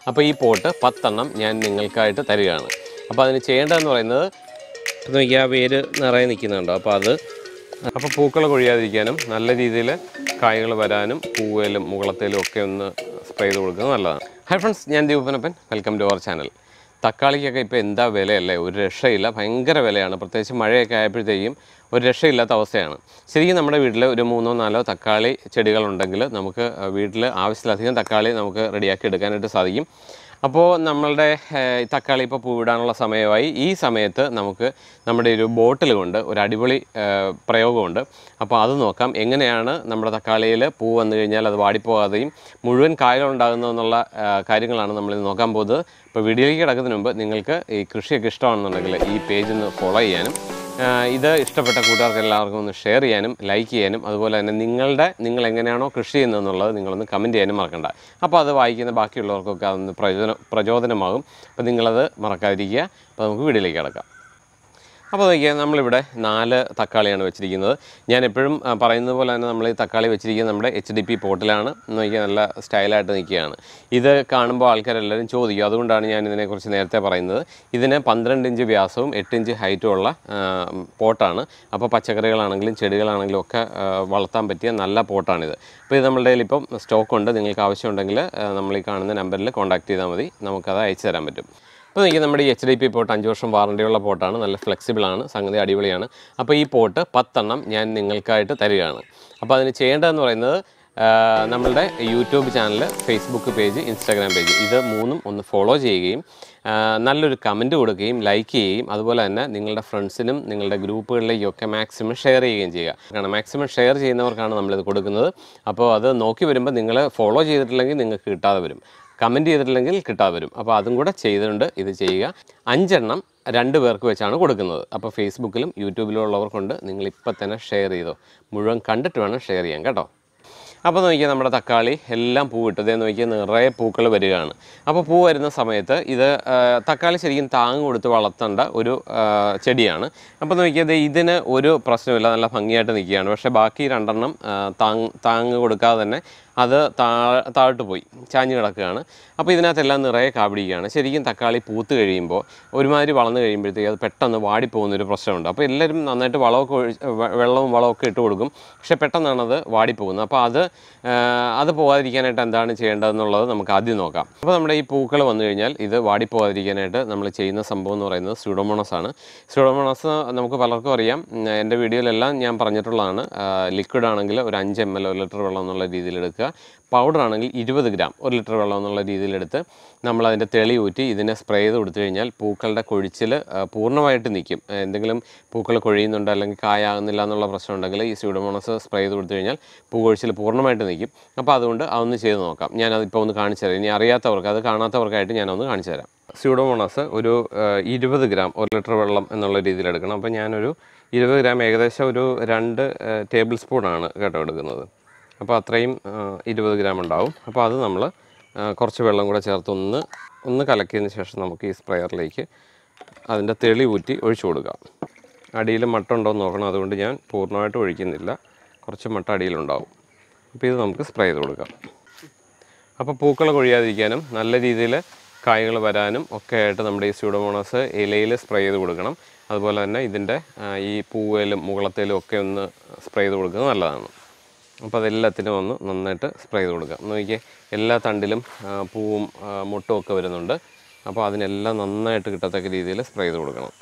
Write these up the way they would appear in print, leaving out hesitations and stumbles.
അപ്പോൾ ഈ പോട്ട് 10 എണ്ണം ഞാൻ നിങ്ങൾക്കായിട്ട് തരികയാണ്. അപ്പോൾ അതിന് ചെയ്യേണ്ടതെന്ന് പറയുന്നത് നോക്കി ആ വേര് നിറയെ നിൽക്കുന്നുണ്ടോ. അപ്പോൾ പൂക്കൾ കൊഴിയാതിരിക്കാനും നല്ല രീതിയിൽ കായ്കൾ വരാനും പൂവേലും മുകളത്തേലും ഒക്കെ ഒന്ന് സ്പ്രേ ചെയ്ത് കൊടുക്കുന്നത് നല്ലതാണ്. ഹൈ ഫ്രണ്ട്സ്, ഞാൻ Deepanappan. Welcome to our channel. തക്കാളിക്കൊക്കെ ഇപ്പോൾ എന്താ വിലയല്ലേ, ഒരു രക്ഷയില്ല, ഭയങ്കര വിലയാണ്. പ്രത്യേകിച്ച് മഴയൊക്കെ ആയപ്പോഴത്തേക്കും ഒരു രക്ഷയില്ലാത്ത അവസ്ഥയാണ്. ശരിക്കും നമ്മുടെ വീട്ടിൽ ഒരു 3-4 തക്കാളി ചെടികളുണ്ടെങ്കിൽ നമുക്ക് വീട്ടിൽ ആവശ്യത്തിലധികം തക്കാളി നമുക്ക് റെഡിയാക്കി എടുക്കാനായിട്ട് സാധിക്കും. അപ്പോൾ നമ്മളുടെ തക്കാളി ഇപ്പോൾ പൂവിടാനുള്ള സമയമായി. ഈ സമയത്ത് നമുക്ക് നമ്മുടെ ഒരു ബോട്ടിൽ കൊണ്ട് ഒരു അടിപൊളി പ്രയോഗമുണ്ട്. അപ്പോൾ അത് നോക്കാം. എങ്ങനെയാണ് നമ്മുടെ തക്കാളിയിൽ പൂ വന്നു കഴിഞ്ഞാൽ അത് വാടിപ്പോകാതെയും മുഴുവൻ കായകളുണ്ടാകുന്നതെന്നുള്ള കാര്യങ്ങളാണ് നമ്മളിത് നോക്കാൻ പോകുന്നത്. ഇപ്പോൾ വീഡിയോയിലേക്ക് കിടക്കുന്നതിന് മുമ്പ് നിങ്ങൾക്ക് ഈ കൃഷിയൊക്കെ ഇഷ്ടമാണെന്നുണ്ടെങ്കിൽ ഈ പേജ് ഒന്ന് ഫോളോ ചെയ്യാനും ഇത് ഇഷ്ടപ്പെട്ട കൂട്ടുകാർക്ക് എല്ലാവർക്കും ഒന്ന് ഷെയർ ചെയ്യാനും ലൈക്ക് ചെയ്യാനും അതുപോലെ തന്നെ നിങ്ങൾ എങ്ങനെയാണോ കൃഷി ചെയ്യുന്നതെന്നുള്ളത് നിങ്ങളൊന്ന് കമൻറ്റ് ചെയ്യാനും മറക്കണ്ട. അപ്പോൾ അത് വായിക്കുന്ന ബാക്കിയുള്ളവർക്കൊക്കെ അതൊന്ന് പ്രചോദനമാകും. അപ്പോൾ നിങ്ങളത് മറക്കാതിരിക്കുക. അപ്പോൾ നമുക്ക് വീഡിയോയിലേക്ക് കിടക്കാം. അപ്പോൾ നോക്കിയാൽ നമ്മളിവിടെ 4 തക്കാളിയാണ് വെച്ചിരിക്കുന്നത്. ഞാൻ എപ്പോഴും പറയുന്നത് പോലെ തന്നെ നമ്മൾ ഈ തക്കാളി വെച്ചിരിക്കുന്നത് നമ്മുടെ HDP പോട്ടിലാണ്. നോക്കിയാൽ നല്ല സ്റ്റൈലായിട്ട് നിൽക്കുകയാണ്. ഇത് കാണുമ്പോൾ ആൾക്കാരെല്ലാവരും ചോദിക്കും. അതുകൊണ്ടാണ് ഞാൻ ഇതിനെക്കുറിച്ച് നേരത്തെ പറയുന്നത്. ഇതിന് 12 ഇഞ്ച് വ്യാസവും 8 ഇഞ്ച് ഹൈറ്റും ഉള്ള പോട്ടാണ്. അപ്പോൾ പച്ചക്കറികളാണെങ്കിലും ചെടികളാണെങ്കിലും ഒക്കെ വളർത്താൻ പറ്റിയ നല്ല പോട്ടാണിത്. അപ്പോൾ ഇത് നമ്മളുടെ കയ്യിൽ ഇപ്പം സ്റ്റോക്കുണ്ട്. നിങ്ങൾക്ക് ആവശ്യമുണ്ടെങ്കിൽ നമ്മൾ ഈ കാണുന്ന നമ്പറിൽ കോൺടാക്ട് ചെയ്താൽ മതി, നമുക്കത് അയച്ചു തരാൻ പറ്റും. അപ്പോൾ എനിക്ക് നമ്മുടെ ഈ HDP പോട്ട് 5 വർഷം വാറണ്ടിയുള്ള പോട്ടാണ്. നല്ല ഫ്ലെക്സിബിളാണ്, സംഗതി അടിപൊളിയാണ്. അപ്പോൾ ഈ പോട്ട് 10 എണ്ണം ഞാൻ നിങ്ങൾക്കായിട്ട് തരികയാണ്. അപ്പോൾ അതിന് ചെയ്യേണ്ടതെന്ന് പറയുന്നത് നമ്മളുടെ YouTube channel, Facebook page, Instagram page, ഇത് 3ഉം ഒന്ന് ഫോളോ ചെയ്യുകയും നല്ലൊരു കമൻറ്റ് കൊടുക്കുകയും ലൈക്ക് ചെയ്യുകയും അതുപോലെ തന്നെ നിങ്ങളുടെ ഫ്രണ്ട്സിനും നിങ്ങളുടെ ഗ്രൂപ്പുകളിലേക്കൊക്കെ മാക്സിമം ഷെയർ ചെയ്യുകയും ചെയ്യുക. കാരണം മാക്സിമം ഷെയർ ചെയ്യുന്നവർക്കാണ് നമ്മളിത് കൊടുക്കുന്നത്. അപ്പോൾ അത് നോക്കി വരുമ്പോൾ നിങ്ങൾ ഫോളോ ചെയ്തിട്ടില്ലെങ്കിൽ നിങ്ങൾക്ക് കിട്ടാതെ വരും, കമൻറ്റ് ചെയ്തിട്ടില്ലെങ്കിൽ കിട്ടാതെ വരും. അപ്പോൾ അതും കൂടെ ചെയ്തിട്ടുണ്ട്. ഇത് ചെയ്യുക. 5 എണ്ണം 2 പേർക്ക് വെച്ചാണ് കൊടുക്കുന്നത്. അപ്പോൾ ഫേസ്ബുക്കിലും യൂട്യൂബിലും ഉള്ളവർക്കുണ്ട്. നിങ്ങളിപ്പോൾ തന്നെ ഷെയർ ചെയ്തോ, മുഴുവൻ കണ്ടിട്ട് വേണം ഷെയർ ചെയ്യാൻ കേട്ടോ. അപ്പോൾ നോക്കിയാൽ നമ്മുടെ തക്കാളി എല്ലാം പൂ ഇട്ടതേ നോക്കിയാൽ നിറയെ പൂക്കൾ വരികയാണ്. അപ്പോൾ പൂ വരുന്ന സമയത്ത് ഇത് തക്കാളി ശരിക്കും താങ്ങ് കൊടുത്ത് വളർത്തേണ്ട ഒരു ചെടിയാണ്. അപ്പോൾ നോക്കിയത് ഇതിന് ഒരു പ്രശ്നമില്ല, നല്ല ഭംഗിയായിട്ട് നിൽക്കുകയാണ്. പക്ഷേ ബാക്കി 2 എണ്ണം താങ്ങ് കൊടുക്കാതെ തന്നെ അത് താഴോട്ട് പോയി ചാഞ്ഞ് കിടക്കുകയാണ്. അപ്പോൾ ഇതിനകത്തെല്ലാം നിറയെ കാപിടിക്കുകയാണ്. ശരിക്കും തക്കാളി പൂത്ത് കഴിയുമ്പോൾ ഒരുമാതിരി വളർന്നു കഴിയുമ്പോഴത്തേക്ക് അത് പെട്ടെന്ന് വാടിപ്പോകുന്നൊരു പ്രശ്നമുണ്ട്. അപ്പോൾ എല്ലാവരും നന്നായിട്ട് വെള്ളവും വളമൊക്കെ ഇട്ട് കൊടുക്കും, പക്ഷേ പെട്ടെന്നാണത് വാടിപ്പോകുന്നത്. അപ്പോൾ അത് പോകാതിരിക്കാനായിട്ട് എന്താണ് ചെയ്യേണ്ടതെന്നുള്ളത് നമുക്ക് ആദ്യം നോക്കാം. അപ്പോൾ നമ്മുടെ ഈ പൂക്കൾ വന്നു കഴിഞ്ഞാൽ ഇത് വാടിപ്പോകാതിരിക്കാനായിട്ട് നമ്മൾ ചെയ്യുന്ന സംഭവം എന്ന് പറയുന്നത് സ്യൂഡോമോണസ് ആണ്. സ്യൂഡോമോണസ് നമുക്ക് പലർക്കും അറിയാം, എൻ്റെ വീഡിയോയിലെല്ലാം ഞാൻ പറഞ്ഞിട്ടുള്ളതാണ്. ലിക്വിഡ് ആണെങ്കിൽ ഒരു 5 ml 1 ലിറ്റർ വെള്ളം എന്നുള്ള രീതിയിൽ എടുക്കുക. പൗഡർ ആണെങ്കിൽ 20 ഗ്രാം 1 ലിറ്റർ വെള്ളം എന്നുള്ള രീതിയിലെടുത്ത് നമ്മളതിൻ്റെ തെളി ഊറ്റി ഇതിനെ സ്പ്രേ ചെയ്ത് കൊടുത്തു കഴിഞ്ഞാൽ പൂക്കളുടെ കൊഴിച്ചിൽ പൂർണ്ണമായിട്ട് നിൽക്കും. എന്തെങ്കിലും പൂക്കൾ കൊഴിയുന്നുണ്ട് അല്ലെങ്കിൽ കായാകുന്നില്ല എന്നുള്ള പ്രശ്നം ഉണ്ടെങ്കിൽ ഈ സ്യൂഡോമോണസ് സ്പ്രേ ചെയ്ത് കൊടുത്തു കഴിഞ്ഞാൽ പൂ കൊഴിച്ചിൽ പൂർണ്ണമായിട്ട് നിൽക്കും. അപ്പോൾ അതുകൊണ്ട് അതൊന്ന് ചെയ്ത് നോക്കാം. ഞാനതിപ്പോൾ ഒന്ന് കാണിച്ചു തരാം. ഇനി അറിയാത്തവർക്ക്, അത് കാണാത്തവർക്കായിട്ട് ഞാനൊന്ന് കാണിച്ചു തരാം. സ്യൂഡോമോണസ് ഒരു 20 ഗ്രാം 1 ലിറ്റർ വെള്ളം എന്നുള്ള രീതിയിൽ എടുക്കണം. അപ്പോൾ ഞാനൊരു 20 ഗ്രാം ഏകദേശം ഒരു 2 ടേബിൾ സ്പൂണാണ് കേട്ടോ എടുക്കുന്നത്. അപ്പോൾ അത്രയും 20 ഗ്രാം ഉണ്ടാവും. അപ്പോൾ അത് നമ്മൾ കുറച്ച് വെള്ളം കൂടെ ചേർത്ത് ഒന്ന് കലക്കിയതിന് ശേഷം നമുക്ക് ഈ സ്പ്രെയറിലേക്ക് അതിൻ്റെ തെളി ഊറ്റി ഒഴിച്ചു കൊടുക്കാം. അടിയിൽ മട്ടുണ്ടോ എന്ന് നോക്കണം. അതുകൊണ്ട് ഞാൻ പൂർണ്ണമായിട്ട് ഒഴിക്കുന്നില്ല, കുറച്ച് മട്ട അടിയിലുണ്ടാവും. അപ്പോൾ ഇത് നമുക്ക് സ്പ്രേ ചെയ്ത് കൊടുക്കാം. അപ്പോൾ പൂക്കൾ കൊഴിയാതിരിക്കാനും നല്ല രീതിയിൽ കായ്കൾ വരാനും ഒക്കെ ആയിട്ട് നമ്മുടെ ഈ സ്യൂഡോമോണസ് ഇലയിൽ സ്പ്രേ ചെയ്ത് കൊടുക്കണം. അതുപോലെ തന്നെ ഇതിൻ്റെ ഈ പൂവേലും മുകളത്തേലും ഒക്കെ ഒന്ന് സ്പ്രേ ചെയ്ത് കൊടുക്കുന്നത് നല്ലതാണ്. അപ്പോൾ അതെല്ലാത്തിനും ഒന്ന് നന്നായിട്ട് സ്പ്രേ ചെയ്ത് കൊടുക്കാം. നോക്കിയാൽ എല്ലാ തണ്ടിലും പൂവും മുട്ടും ഒക്കെ വരുന്നുണ്ട്. അപ്പോൾ അതിനെല്ലാം നന്നായിട്ട് കിട്ടത്തക്ക രീതിയിൽ സ്പ്രേ ചെയ്ത് കൊടുക്കണം.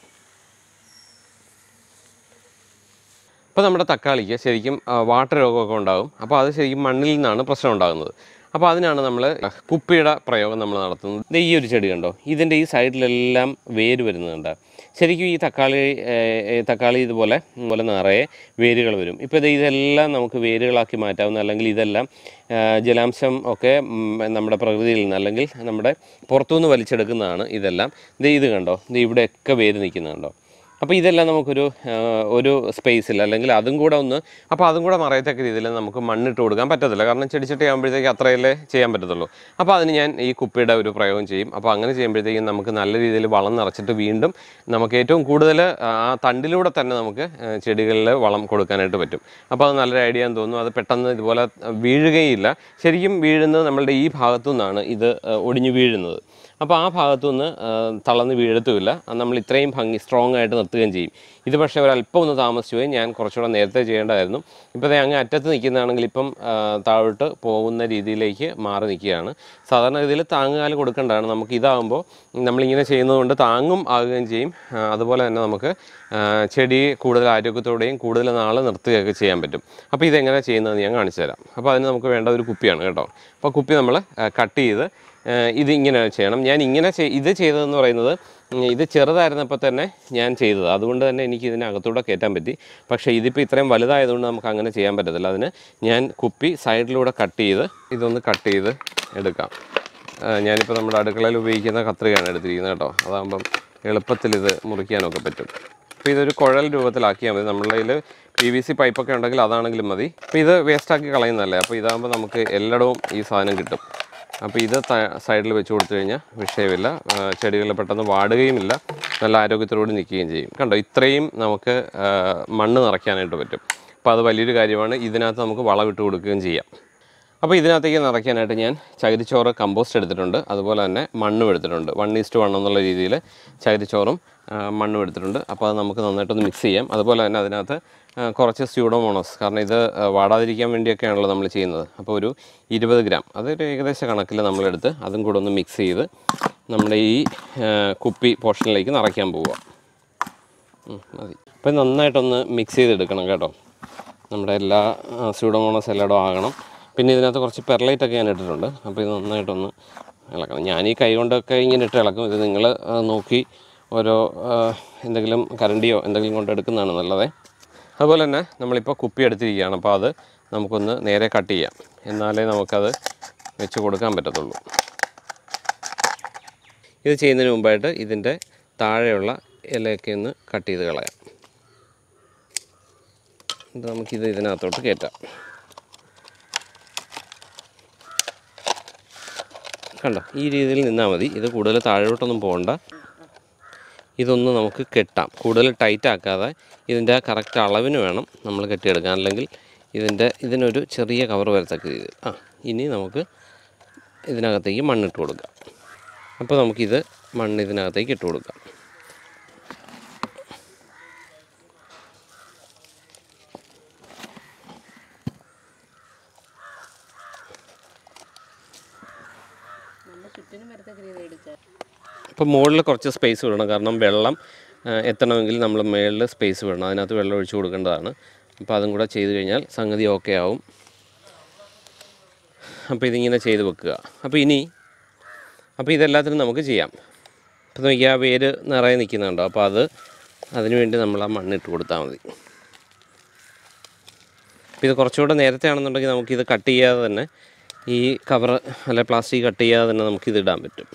അപ്പോൾ നമ്മുടെ തക്കാളിക്ക് ശരിക്കും വാട്ടർ രോഗമൊക്കെ ഉണ്ടാകും. അപ്പോൾ അത് ശരിക്കും മണ്ണിൽ നിന്നാണ് പ്രശ്നം ഉണ്ടാകുന്നത്. അപ്പോൾ അതിനാണ് നമ്മൾ കുപ്പിയുടെ പ്രയോഗം നമ്മൾ നടത്തുന്നത്. ഈ ഒരു ചെടി കണ്ടോ, ഇതിൻ്റെ ഈ സൈഡിലെല്ലാം വേര് വരുന്നുണ്ട്. ശരിക്കും ഈ തക്കാളി ഇതുപോലെ നിറയെ വേരുകൾ വരും. ഇപ്പോൾ ഇതെല്ലാം നമുക്ക് വേരുകളാക്കി മാറ്റാവുന്ന, അല്ലെങ്കിൽ ഇതെല്ലാം ജലാംശം ഒക്കെ നമ്മുടെ പ്രകൃതിയിൽ നിന്ന് അല്ലെങ്കിൽ നമ്മുടെ പുറത്തുനിന്ന് വലിച്ചെടുക്കുന്നതാണ് ഇതെല്ലാം. ഇത് കണ്ടോ, ഇവിടെയൊക്കെ വേര് നിൽക്കുന്നുണ്ടോ. അപ്പോൾ ഇതെല്ലാം നമുക്കൊരു ഒരു സ്പേസിൽ അല്ലെങ്കിൽ അതും കൂടെ ഒന്ന് അപ്പോൾ അതും കൂടെ മറയത്തക്ക രീതിയിൽ നമുക്ക് മണ്ണിട്ട് കൊടുക്കാൻ പറ്റത്തില്ല. കാരണം ചെടിച്ചട്ടി ആകുമ്പോഴത്തേക്ക് അത്രയല്ലേ ചെയ്യാൻ പറ്റത്തുള്ളൂ. അപ്പോൾ അതിന് ഞാൻ ഈ കുപ്പിയുടെ ഒരു പ്രയോഗം ചെയ്യും. അപ്പോൾ അങ്ങനെ ചെയ്യുമ്പോഴത്തേക്കും നമുക്ക് നല്ല രീതിയിൽ വളം നിറച്ചിട്ട് വീണ്ടും നമുക്ക് ഏറ്റവും കൂടുതൽ ആ തണ്ടിലൂടെ തന്നെ നമുക്ക് ചെടികളിൽ വളം കൊടുക്കാനായിട്ട് പറ്റും. അപ്പോൾ അത് നല്ലൊരു ഐഡിയ എന്ന് തോന്നുന്നു. അത് പെട്ടെന്ന് ഇതുപോലെ വീഴുകയില്ല. ശരിക്കും വീഴുന്നത് നമ്മളുടെ ഈ ഭാഗത്തു നിന്നാണ് ഇത് ഒടിഞ്ഞു വീഴുന്നത്. അപ്പോൾ ആ ഭാഗത്തുനിന്ന് തളർന്ന് വീഴത്തുമില്ല. നമ്മൾ ഇത്രയും സ്ട്രോങ് ആയിട്ട് നിർത്തുകയും ചെയ്യും. ഇത് പക്ഷേ ഒരല്പം ഒന്ന് താമസിച്ചു പോയി. ഞാൻ കുറച്ചുകൂടെ നേരത്തെ ചെയ്യേണ്ടതായിരുന്നു. ഇപ്പോൾ അങ്ങ് അറ്റത്ത് നിൽക്കുന്നതാണെങ്കിൽ ഇപ്പം താഴോട്ട് പോകുന്ന രീതിയിലേക്ക് മാറി നിൽക്കുകയാണ്. സാധാരണ രീതിയിൽ താങ്ങുകാല് കൊടുക്കേണ്ടതാണ്. നമുക്ക് ഇതാകുമ്പോൾ നമ്മളിങ്ങനെ ചെയ്യുന്നതുകൊണ്ട് താങ്ങും ആകുകയും ചെയ്യും. അതുപോലെ തന്നെ നമുക്ക് ചെടി കൂടുതൽ ആരോഗ്യത്തോടെയും കൂടുതൽ നാൾ നിർത്തുകയൊക്കെ ചെയ്യാൻ പറ്റും. അപ്പോൾ ഇതെങ്ങനെ ചെയ്യുന്നതെന്ന് ഞാൻ കാണിച്ചു തരാം. അപ്പോൾ അതിന് നമുക്ക് വേണ്ട ഒരു കുപ്പിയാണ് കേട്ടോ. അപ്പോൾ കുപ്പി നമ്മൾ കട്ട് ചെയ്ത് ഇതിങ്ങനെ ചെയ്യണം. ഞാൻ ഇങ്ങനെ ഇത് ചെയ്തതെന്ന് പറയുന്നത് ഇത് ചെറുതായിരുന്നപ്പോൾ തന്നെ ഞാൻ ചെയ്തത്. അതുകൊണ്ട് തന്നെ എനിക്ക് ഇതിനകത്തൂടെ കയറ്റാൻ പറ്റി. പക്ഷേ ഇതിപ്പോൾ ഇത്രയും വലുതായതുകൊണ്ട് നമുക്ക് അങ്ങനെ ചെയ്യാൻ പറ്റത്തില്ല. അതിന് ഞാൻ കുപ്പി സൈഡിലൂടെ കട്ട് ചെയ്ത് ഇതൊന്ന് കട്ട് ചെയ്ത് എടുക്കാം. ഞാനിപ്പോൾ നമ്മുടെ അടുക്കളയിൽ ഉപയോഗിക്കുന്ന കത്രികയാണ് എടുത്തിരിക്കുന്നത് കേട്ടോ. അതാകുമ്പം എളുപ്പത്തിൽ ഇത് മുറിക്കാനൊക്കെ പറ്റും. അപ്പോൾ ഇതൊരു കുഴൽ രൂപത്തിലാക്കിയാൽ മതി. നമ്മളുടെ കയ്യിൽ PVC പൈപ്പൊക്കെ ഉണ്ടെങ്കിൽ അതാണെങ്കിലും മതി. അപ്പോൾ ഇത് വേസ്റ്റാക്കി കളയുന്നതല്ലേ. അപ്പോൾ ഇതാകുമ്പോൾ നമുക്ക് എല്ലായിടവും ഈ സാധനം കിട്ടും. അപ്പോൾ ഇത് സൈഡിൽ വെച്ച് കൊടുത്തു കഴിഞ്ഞാൽ വിഷയമില്ല. ചെടികൾ പെട്ടെന്ന് വാടുകയുമില്ല, നല്ല ആരോഗ്യത്തോടെ നിൽക്കുകയും ചെയ്യും. കണ്ടോ, ഇത്രയും നമുക്ക് മണ്ണ് നിറയ്ക്കാനായിട്ട് പറ്റും. അപ്പോൾ അത് വലിയൊരു കാര്യമാണ്. ഇതിനകത്ത് നമുക്ക് വളമിട്ട് കൊടുക്കുകയും ചെയ്യാം. അപ്പോൾ ഇതിനകത്തേക്ക് നിറയ്ക്കാനായിട്ട് ഞാൻ ചകിരിച്ചോറ് കമ്പോസ്റ്റ് എടുത്തിട്ടുണ്ട്. അതുപോലെ തന്നെ മണ്ണും എടുത്തിട്ടുണ്ട്. 1:1 എന്നുള്ള രീതിയിൽ ചകിരിച്ചോറും മണ്ണും എടുത്തിട്ടുണ്ട്. അപ്പോൾ അത് നമുക്ക് നന്നായിട്ടൊന്ന് മിക്സ് ചെയ്യാം. അതുപോലെ തന്നെ അതിനകത്ത് കുറച്ച് സ്യൂഡോമോണസ്, കാരണം ഇത് വാടാതിരിക്കാൻ വേണ്ടിയൊക്കെയാണല്ലോ നമ്മൾ ചെയ്യുന്നത്. അപ്പോൾ ഒരു 20 ഗ്രാം, അതൊരു ഏകദേശ കണക്കിൽ നമ്മളെടുത്ത് അതും കൂടെ ഒന്ന് മിക്സ് ചെയ്ത് നമ്മുടെ ഈ കുപ്പി പോർഷനിലേക്ക് നിറയ്ക്കാൻ പോവുക. മതി. അപ്പോൾ നന്നായിട്ടൊന്ന് മിക്സ് ചെയ്തെടുക്കണം കേട്ടോ. നമ്മുടെ എല്ലാ സ്യൂഡോമോണസ് എല്ലായിടും ആകണം. പിന്നെ ഇതിനകത്ത് കുറച്ച് പെർലൈറ്റൊക്കെ ഞാൻ ഇട്ടിട്ടുണ്ട്. അപ്പോൾ ഇത് നന്നായിട്ടൊന്ന് ഇളക്കണം. ഞാൻ ഈ കൈ കൊണ്ടൊക്കെ ഇങ്ങനെ ഇട്ട് ഇളക്കും. ഇത് നിങ്ങൾ നോക്കി ഓരോ എന്തെങ്കിലും കരണ്ടിയോ എന്തെങ്കിലും കൊണ്ട് എടുക്കുന്നതാണ് നല്ലത്. അതുപോലെ തന്നെ നമ്മളിപ്പോൾ കുപ്പി എടുത്തിരിക്കുകയാണ്. അപ്പോൾ അത് നമുക്കൊന്ന് നേരെ കട്ട് ചെയ്യാം. എന്നാലേ നമുക്കത് വെച്ച് കൊടുക്കാൻ പറ്റത്തുള്ളൂ. ഇത് ചെയ്യുന്നതിന് മുമ്പായിട്ട് ഇതിൻ്റെ താഴെയുള്ള ഇലയൊക്കെ ഒന്ന് കട്ട് ചെയ്ത് കളയാം. ഇത് നമുക്കിത് ഇതിനകത്തോട്ട് കയറ്റാം. കണ്ടോ, ഈ രീതിയിൽ നിന്നാൽ മതി. ഇത് കൂടുതൽ താഴോട്ടൊന്നും പോകണ്ട. ഇതൊന്ന് നമുക്ക് കെട്ടാം. കൂടുതൽ ടൈറ്റ് ആക്കാതെ ഇതിൻ്റെ കറക്റ്റ് അളവിന് വേണം നമ്മൾ കെട്ടിയെടുക്കാൻ. അല്ലെങ്കിൽ ഇതിനൊരു ചെറിയ കവർ വരത്തക്ക രീതിയിൽ. ഇനി നമുക്ക് ഇതിനകത്തേക്ക് മണ്ണിട്ട് കൊടുക്കാം. അപ്പോൾ നമുക്കിത് മണ്ണ് ഇതിനകത്തേക്ക് ഇട്ട് കൊടുക്കാം. അപ്പോൾ മുകളിൽ കുറച്ച് സ്പേസ് വിടണം. കാരണം വെള്ളം എത്തണമെങ്കിൽ നമ്മൾ മുകളിൽ സ്പേസ് വിടണം. അതിനകത്ത് വെള്ളം ഒഴിച്ച് കൊടുക്കേണ്ടതാണ്. അപ്പോൾ അതും കൂടെ ചെയ്ത് കഴിഞ്ഞാൽ സംഗതി ഓക്കെ ആവും. അപ്പോൾ ഇതിങ്ങനെ ചെയ്ത് വെക്കുക. അപ്പോൾ ഇതെല്ലാത്തിനും നമുക്ക് ചെയ്യാം. അപ്പോൾ നോക്കിയാൽ ആ വേര് നിറയെ നിൽക്കുന്നുണ്ടോ. അപ്പോൾ അതിനു വേണ്ടി നമ്മൾ ആ മണ്ണിട്ട് കൊടുത്താൽ മതി. അപ്പോൾ ഇത് കുറച്ചുകൂടെ നേരത്തെ ആണെന്നുണ്ടെങ്കിൽ നമുക്കിത് കട്ട് ചെയ്യാതെ തന്നെ ഈ കവർ അല്ലെ പ്ലാസ്റ്റിക് കട്ട് ചെയ്യാതെ തന്നെ നമുക്കിത് ഇടാൻ പറ്റും.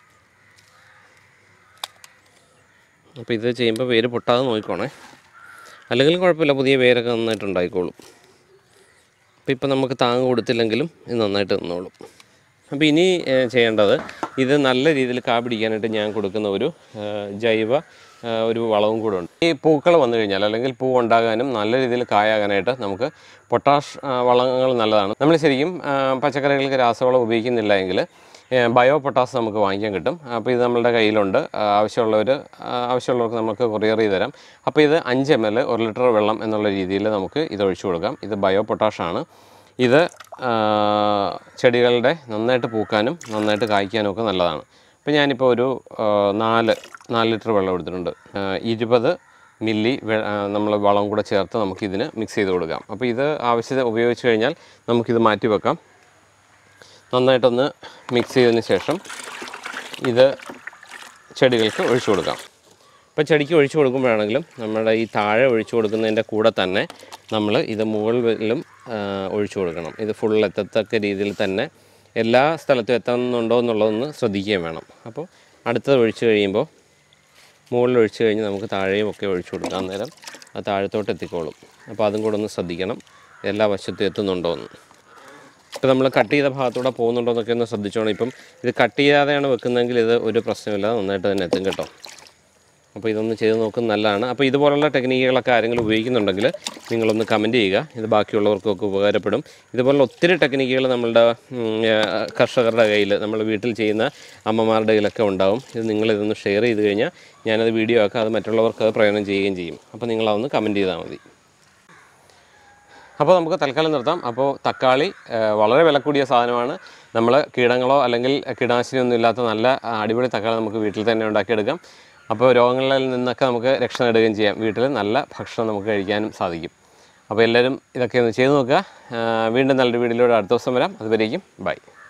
അപ്പോൾ ഇത് ചെയ്യുമ്പോൾ വേര് പൊട്ടാതെ നോക്കിക്കോണേ. അല്ലെങ്കിൽ കുഴപ്പമില്ല, പുതിയ വേരൊക്കെ നന്നായിട്ട് ഉണ്ടായിക്കോളും. അപ്പോൾ ഇപ്പോൾ നമുക്ക് താങ്ങ് കൊടുത്തില്ലെങ്കിലും ഇത് നന്നായിട്ട് നിന്നോളും. അപ്പോൾ ഇനി ചെയ്യേണ്ടത്, ഇത് നല്ല രീതിയിൽ കാ പിടിക്കാനായിട്ട് ഞാൻ കൊടുക്കുന്ന ഒരു ജൈവ ഒരു വളവും കൂടെ ഉണ്ട്. ഈ പൂക്കൾ വന്നു കഴിഞ്ഞാൽ അല്ലെങ്കിൽ പൂ ഉണ്ടാകാനും നല്ല രീതിയിൽ കായാകാനായിട്ട് നമുക്ക് പൊട്ടാഷ് വളങ്ങൾ നല്ലതാണ്. നമ്മൾ ശരിക്കും പച്ചക്കറികൾക്ക് രാസവളം ഉപയോഗിക്കുന്നില്ല എങ്കിൽ ബയോ പൊട്ടാസ് നമുക്ക് വാങ്ങിക്കാൻ കിട്ടും. അപ്പോൾ ഇത് നമ്മളുടെ കയ്യിലുണ്ട്. ആവശ്യമുള്ളവർക്ക് നമുക്ക് കൊറിയർ ചെയ്ത് തരാം. അപ്പോൾ ഇത് 5 ml 1 ലിറ്റർ വെള്ളം എന്നുള്ള രീതിയിൽ നമുക്ക് ഇത് ഒഴിച്ചു കൊടുക്കാം. ഇത് ബയോ പൊട്ടാഷാണ്. ഇത് ചെടികളുടെ നന്നായിട്ട് പൂക്കാനും നന്നായിട്ട് കായ്ക്കാനും ഒക്കെ നല്ലതാണ്. അപ്പോൾ ഞാനിപ്പോൾ ഒരു 4 ലിറ്റർ വെള്ളം എടുത്തിട്ടുണ്ട്. 20 മില്ലി നമ്മൾ വളം കൂടെ ചേർത്ത് നമുക്കിതിന് മിക്സ് ചെയ്ത് കൊടുക്കാം. അപ്പോൾ ഇത് ആവശ്യത്തിന് ഉപയോഗിച്ച് കഴിഞ്ഞാൽ നമുക്കിത് മാറ്റി വെക്കാം. നന്നായിട്ടൊന്ന് മിക്സ് ചെയ്തതിന് ശേഷം ഇത് ചെടികൾക്ക് ഒഴിച്ചു കൊടുക്കാം. ഇപ്പോൾ ചെടിക്ക് ഒഴിച്ചു കൊടുക്കുമ്പോഴാണെങ്കിലും നമ്മുടെ ഈ താഴെ ഒഴിച്ചു കൊടുക്കുന്നതിൻ്റെ കൂടെ തന്നെ നമ്മൾ ഇത് മുകളിലും ഒഴിച്ചു കൊടുക്കണം. ഇത് ഫുൾ എത്തത്തക്ക രീതിയിൽ തന്നെ എല്ലാ സ്ഥലത്തും എത്തുന്നുണ്ടോ എന്നുള്ളതൊന്ന് ശ്രദ്ധിക്കുകയും വേണം. അപ്പോൾ അടുത്തത് ഒഴിച്ചു കഴിയുമ്പോൾ മുകളിൽ ഒഴിച്ച് കഴിഞ്ഞ് നമുക്ക് താഴെയും ഒക്കെ ഒഴിച്ചു കൊടുക്കാം. അന്നേരം അത് താഴത്തോട്ട് എത്തിക്കോളും. അപ്പോൾ അതും കൂടെ ഒന്ന് ശ്രദ്ധിക്കണം, എല്ലാ വശത്തും എത്തുന്നുണ്ടോ എന്ന്. ഇപ്പോൾ നമ്മൾ കട്ട് ചെയ്ത ഭാഗത്തൂടെ പോകുന്നുണ്ടോ എന്നൊക്കെ ഒന്ന് ശ്രദ്ധിച്ചോണം. ഇപ്പം ഇത് കട്ട് ചെയ്യാതെയാണ് വെക്കുന്നതെങ്കിൽ ഇത് ഒരു പ്രശ്നമില്ല, നന്നായിട്ട് തന്നെ എത്തും കേട്ടോ. അപ്പോൾ ഇതൊന്ന് ചെയ്ത് നോക്കുന്നത് നല്ലതാണ്. അപ്പോൾ ഇതുപോലുള്ള ടെക്നിക്കുകളൊക്കെ ആരെങ്കിലും ഉപയോഗിക്കുന്നുണ്ടെങ്കിൽ നിങ്ങളൊന്ന് കമൻറ്റ് ചെയ്യുക, ഇത് ബാക്കിയുള്ളവർക്കൊക്കെ ഉപകാരപ്പെടും. ഇതുപോലുള്ള ഒത്തിരി ടെക്നിക്കുകൾ നമ്മളുടെ കർഷകരുടെ കയ്യിൽ, നമ്മൾ വീട്ടിൽ ചെയ്യുന്ന അമ്മമാരുടെ കയ്യിലൊക്കെ ഉണ്ടാവും. ഇത് നിങ്ങളിതൊന്ന് ഷെയർ ചെയ്ത് കഴിഞ്ഞാൽ ഞാനത് വീഡിയോ ആക്കാം, അത് മറ്റുള്ളവർക്ക് അത് പ്രയോജനം ചെയ്യുകയും ചെയ്യും. അപ്പോൾ നിങ്ങളതൊന്ന് കമൻറ്റ് ചെയ്താൽ മതി. അപ്പോൾ നമുക്ക് തൽക്കാലം നിർത്താം. അപ്പോൾ തക്കാളി വളരെ വില കൂടിയ സാധനമാണ്. നമ്മൾ കീടങ്ങളോ അല്ലെങ്കിൽ കീടനാശിനിയൊന്നും ഇല്ലാത്ത നല്ല അടിപൊളി തക്കാളി നമുക്ക് വീട്ടിൽ തന്നെ ഉണ്ടാക്കിയെടുക്കാം. അപ്പോൾ രോഗങ്ങളിൽ നിന്നൊക്കെ നമുക്ക് രക്ഷ നേടുകയും ചെയ്യാം. വീട്ടിൽ നല്ല ഭക്ഷണം നമുക്ക് കഴിക്കാനും സാധിക്കും. അപ്പോൾ എല്ലാവരും ഇതൊക്കെ ഒന്ന് ചെയ്ത് നോക്കുക. വീണ്ടും നല്ലൊരു വീഡിയോയിലൂടെ അടുത്ത ദിവസം വരാം. അതുവരേക്കും ബൈ.